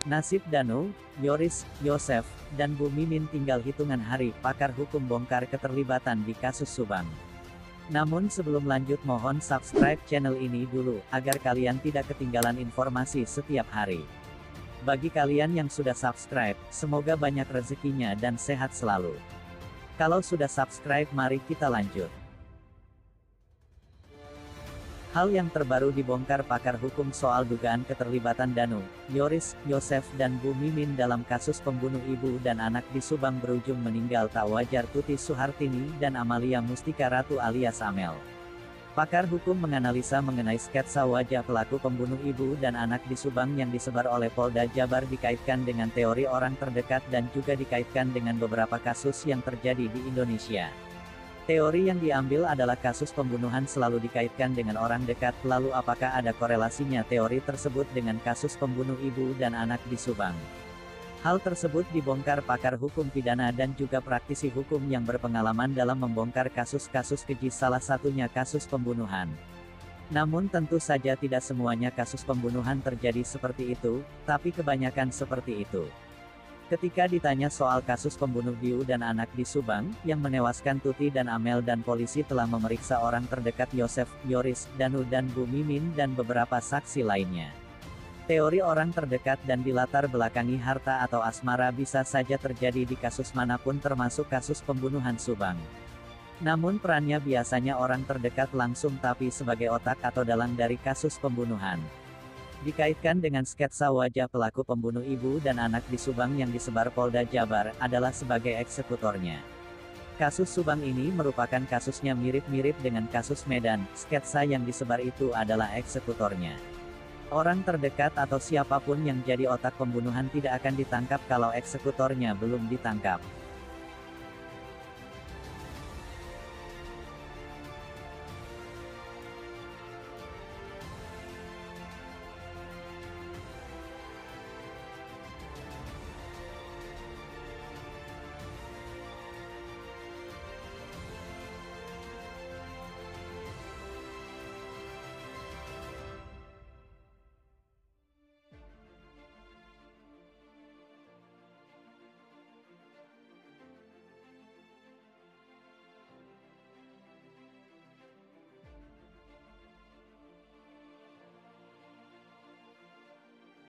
Nasib Danu, Yoris, Yosef, dan Bu Mimin tinggal hitungan hari, pakar hukum bongkar keterlibatan di kasus Subang. Namun sebelum lanjut mohon subscribe channel ini dulu, agar kalian tidak ketinggalan informasi setiap hari. Bagi kalian yang sudah subscribe, semoga banyak rezekinya dan sehat selalu. Kalau sudah subscribe mari kita lanjut. Hal yang terbaru dibongkar pakar hukum soal dugaan keterlibatan Danu, Yoris, Yosef dan Bu Mimin dalam kasus pembunuh ibu dan anak di Subang berujung meninggal tak wajar Tuti Suhartini dan Amalia Mustika Ratu alias Amel. Pakar hukum menganalisa mengenai sketsa wajah pelaku pembunuh ibu dan anak di Subang yang disebar oleh Polda Jabar dikaitkan dengan teori orang terdekat dan juga dikaitkan dengan beberapa kasus yang terjadi di Indonesia. Teori yang diambil adalah kasus pembunuhan selalu dikaitkan dengan orang dekat, lalu apakah ada korelasinya teori tersebut dengan kasus pembunuh ibu dan anak di Subang? Hal tersebut dibongkar pakar hukum pidana dan juga praktisi hukum yang berpengalaman dalam membongkar kasus-kasus keji, salah satunya kasus pembunuhan. Namun tentu saja tidak semuanya kasus pembunuhan terjadi seperti itu, tapi kebanyakan seperti itu. Ketika ditanya soal kasus pembunuh biu dan anak di Subang, yang menewaskan Tuti dan Amel dan polisi telah memeriksa orang terdekat Yosef, Yoris, Danu dan Bu Mimin dan beberapa saksi lainnya. Teori orang terdekat dan dilatar belakangi harta atau asmara bisa saja terjadi di kasus manapun termasuk kasus pembunuhan Subang. Namun perannya biasanya orang terdekat langsung tapi sebagai otak atau dalang dari kasus pembunuhan. Dikaitkan dengan sketsa wajah pelaku pembunuh ibu dan anak di Subang yang disebar Polda Jabar, adalah sebagai eksekutornya. Kasus Subang ini merupakan kasusnya mirip-mirip dengan kasus Medan, sketsa yang disebar itu adalah eksekutornya. Orang terdekat atau siapapun yang jadi otak pembunuhan tidak akan ditangkap kalau eksekutornya belum ditangkap.